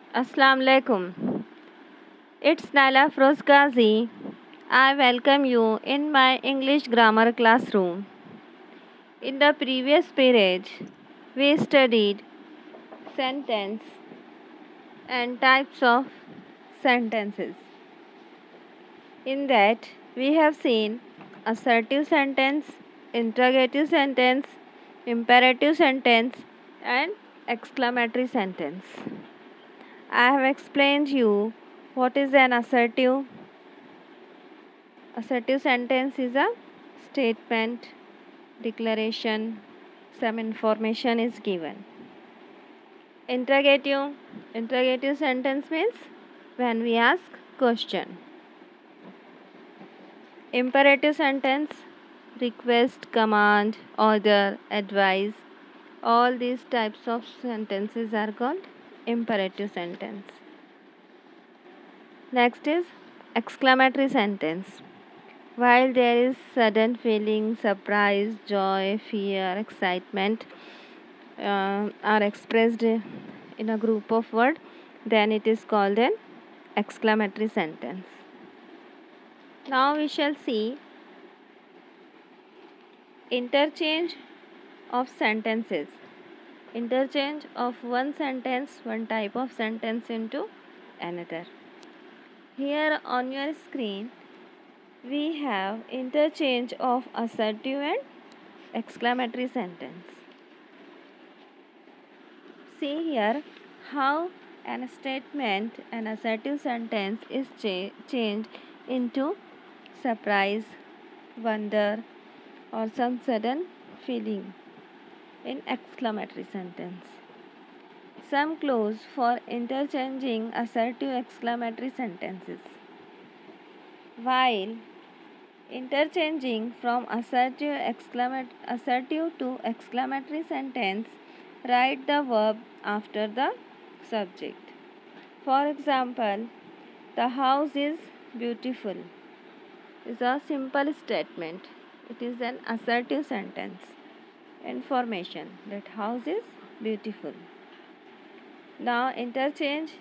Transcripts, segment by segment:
Assalamu alaikum. It's Naila Froz Ghazi. I welcome you in my English grammar classroom. In the previous period, we studied sentence and types of sentences. In that, we have seen assertive sentence, interrogative sentence, imperative sentence, and exclamatory sentence. I have explained you what is an assertive. Assertive sentence is a statement, declaration, some information is given. Interrogative sentence means when we ask question. Imperative sentence, request, command, order, advice. All these types of sentences are called imperative sentence. Next is exclamatory sentence. While there is sudden feeling, surprise, joy, fear, excitement are expressed in a group of words, then it is called an exclamatory sentence. Now we shall see interchange of sentences. Interchange of one sentence, one type of sentence into another. Here on your screen, we have interchange of assertive and exclamatory sentence. See here how an statement, an assertive sentence is changed into surprise, wonder, or some sudden feeling in exclamatory sentence. Some clues for interchanging assertive exclamatory sentences. While interchanging from assertive to exclamatory sentence, write the verb after the subject. For example, the house is beautiful is a simple statement. It is an assertive sentence. Information that house is beautiful. Now interchange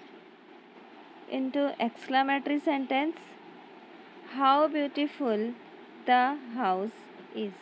into exclamatory sentence. How beautiful the house is.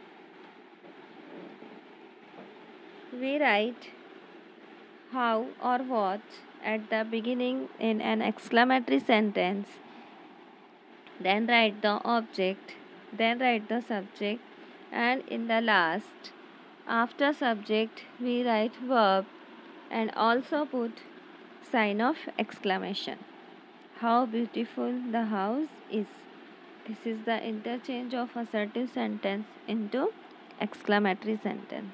We write how or what at the beginning in an exclamatory sentence, then write the object, then write the subject, and in the last, after subject, we write verb and also put sign of exclamation. How beautiful the house is. This is the interchange of assertive sentence into exclamatory sentence.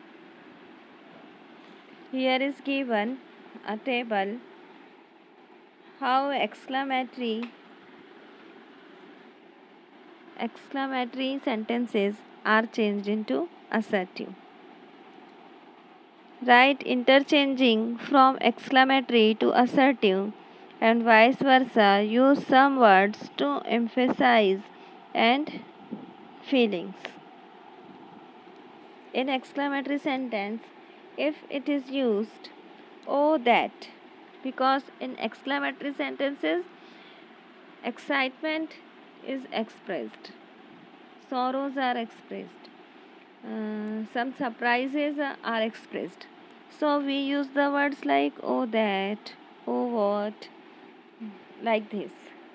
Here is given a table how exclamatory sentences are changed into assertive. Write interchanging from exclamatory to assertive and vice versa. Use some words to emphasize and feelings. In exclamatory sentence, if it is used oh that, because in exclamatory sentences excitement is expressed, sorrows are expressed, some surprises are expressed, so we use the words like oh that, oh what, like this.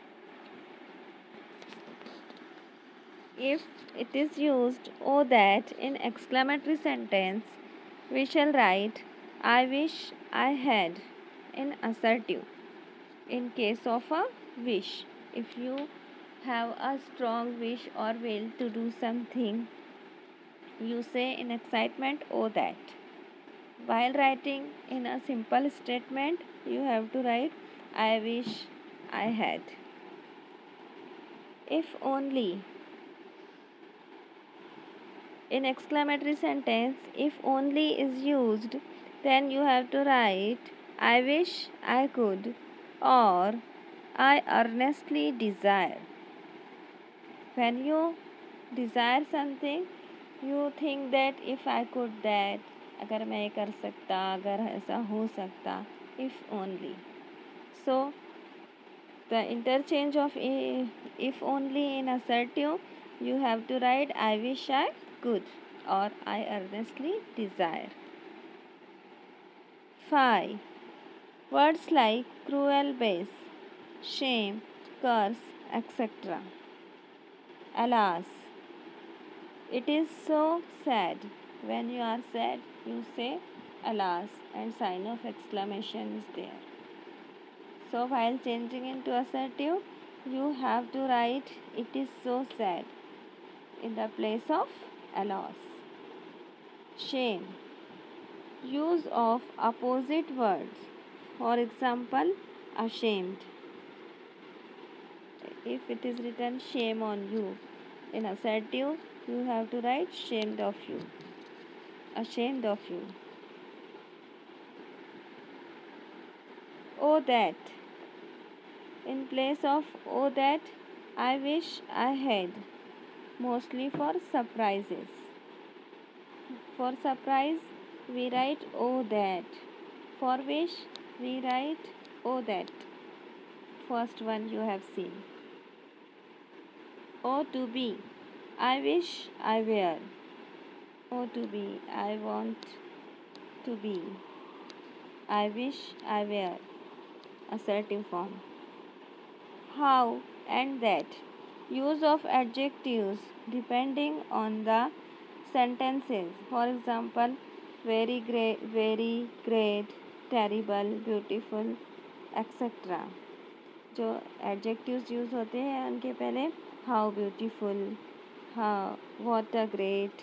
If it is used oh that in exclamatory sentence, we shall write I wish I had in assertive. In case of a wish, if you have a strong wish or will to do something, you say in excitement oh that. While writing in a simple statement, you have to write I wish I had. If only. In exclamatory sentence, if only is used, then you have to write I wish I could or I earnestly desire. When you desire something, you think that if I could that, अगर मैं ये कर सकता, अगर ऐसा हो सकता, if only. So the interchange of if only in assertive, you have to write I wish I could or I earnestly desire. 5. Words like cruel base, shame, curse, etc. Alas, it is so sad. When you are sad, you say alas and sign of exclamation is there. So while changing into assertive, you have to write it is so sad in the place of alas. Shame. Use of opposite words. For example, ashamed. If it is written shame on you in assertive, you have to write shamed of you. Ashamed of you. Oh that. In place of oh that, I wish I had. Mostly for surprises. For surprise, we write oh that. For wish, we write oh that. First one you have seen. Oh to be. I wish I were. Oh to be. I want to be. I wish I were. Assertive form. How and that. Use of adjectives depending on the sentences. For example, very great, terrible, beautiful, etc. जो adjectives use होते हैं उनके पहले how beautiful, how what a great,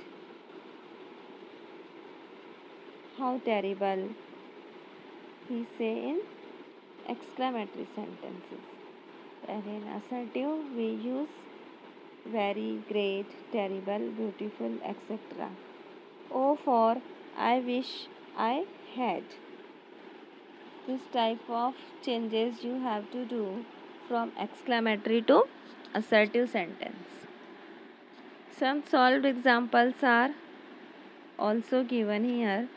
how terrible, we say in exclamatory sentences. And in assertive we use very, great, terrible, beautiful, etc. O for I wish I had. This type of changes you have to do from exclamatory to assertive sentence. Some solved examples are also given here.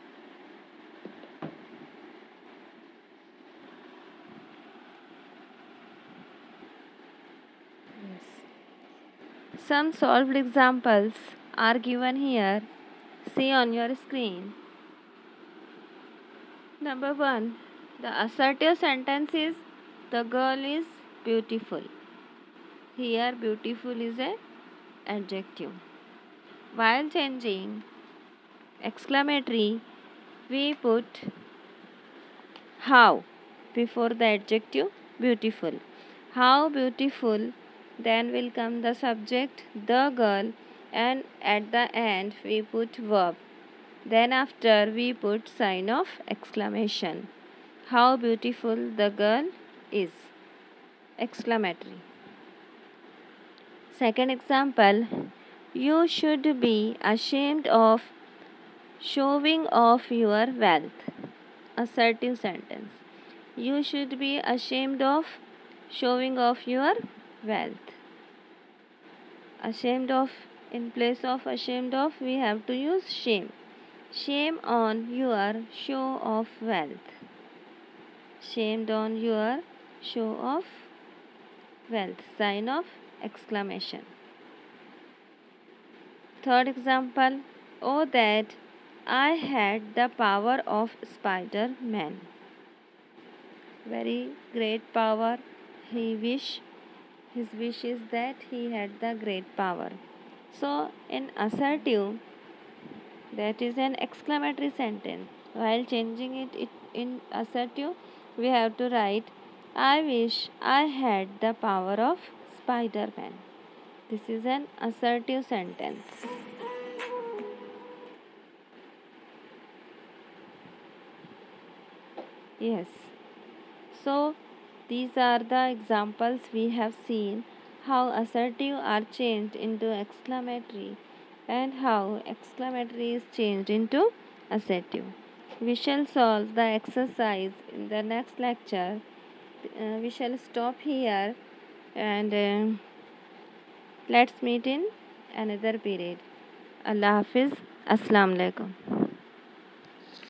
Some solved examples are given here. See on your screen. Number 1. The assertive sentence is the girl is beautiful. Here beautiful is an adjective. While changing exclamatory, we put how before the adjective beautiful. How beautiful, then will come the subject the girl, and at the end we put verb. Then after we put sign of exclamation. How beautiful the girl is. Exclamatory. Second example. You should be ashamed of showing off your wealth. Assertive sentence. You should be ashamed of showing off your wealth. Ashamed of, in place of ashamed of, we have to use shame. Shame on your show of wealth. Shamed on your show of wealth. Sign of exclamation. Third example. Oh that I had the power of Spider-Man. Very great power. His wish is that he had the great power. So in assertive, that is an exclamatory sentence. While changing it in assertive, we have to write I wish I had the power of Spider-Man. This is an assertive sentence. Yes. So these are the examples we have seen how assertive are changed into exclamatory and how exclamatory is changed into assertive. We shall solve the exercise in the next lecture. We shall stop here and let's meet in another period. Allah Hafiz. Assalamu alaikum.